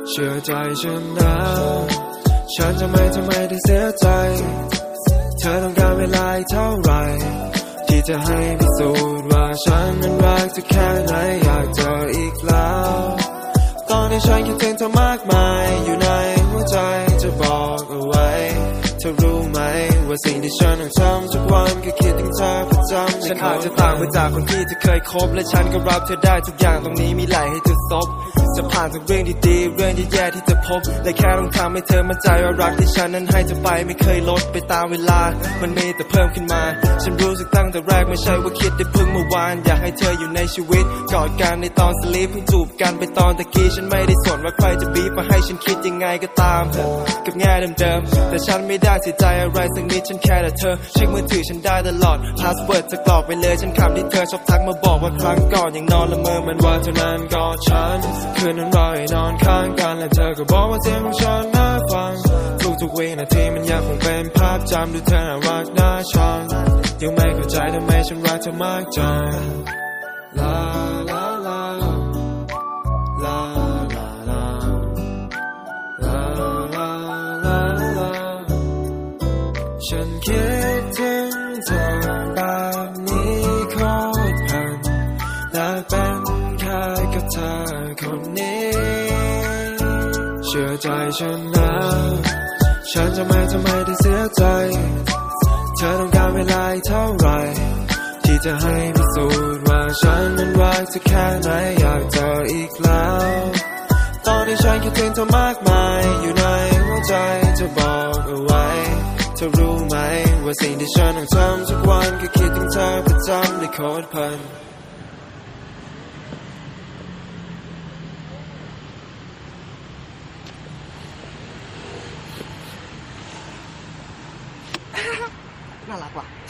เชื่อใจฉันนะฉันจะไม่ได้เสียใจเธอต้องการเวลาเท่าไหร่ที่จะให้พิสูจน์ว่าฉันนั้นรักเธอแค่ไหนอยากเจออีกแล้วตอนนี้ฉันคิดถึงเธอมากมายอยู่ในหัวใจจะบอกเอาไว้เธอรู้ไหมว่าสิ่งที่ฉันต้องทำทุกวันก็คิดถึงเธอประจำฉันอาจจะต่างไปจากคนที่เธอเคยคบและฉันก็รับเธอได้ทุกอย่างตรงนี้มีไหลให้เธอซบจะผ่านทุกเรื่องที่ดีเรื่องที่แย่ที่เธอพบและแค่ต้องทำให้เธอมั่นใจว่ารักที่ฉันนั้นให้เธอไปไม่เคยลดไปตามเวลามันมีแต่เพิ่มขึ้นมาฉันรู้สึกตั้งแต่แรกไม่ใช่ว่าคิดได้เพิ่งเมื่อวานอยากให้เธออยู่ในชีวิตกอดกันในตอนสลีปเพิ่งจูบกันไปตอนตะกี้ฉันไม่ได้สนว่าใครจะบีบมาให้ฉันคิดยังไงก็ตามกับแง่เดิมๆแต่ฉันไม่ได้เสียใจอะไรสักนิดฉันแค่แต่เธอเช็คมือถือฉันได้ตลอดพาสเวิร์ดจะกรอกไปเลยฉันคำที่เธอชอบทักมาบอกว่าครั้งก่อนยังนอนละเมอเหมือนว่าเท่านั้นกอดฉันคืนนั้นรอให้นอนข้างกันและเธอก็บอกว่าเสียงของฉันน่าฟังทุกวินาทีมันยังคงเป็นภาพจำดูเธอน่ารักน่าชังยังไม่เข้าใจทำไมฉันรักเธอมากจังลาลาลาลาลาลาลาลาลาลาฉันคิดถึงเธอแบบนี้โคตรพันและเป็นแค่กับเธอคนนี้เชื่อใจฉันนะฉันจะไม่ได้เสียใจเธอต้องการเวลาเท่าไหร่ที่จะให้พิสูจน์ว่าฉันนั้นรักเธอแค่ไหนอยากเจออีกแล้วตอนนี้ฉันคิดถึงเธอมากมายอยู่ในหัวใจจะบอกเอาไว้เธอรู้ไหมว่าสิ่งที่ฉันต้องทำทุกวันก็คิดถึงเธอประจำในโคตรเพลินน่ารักว่ะ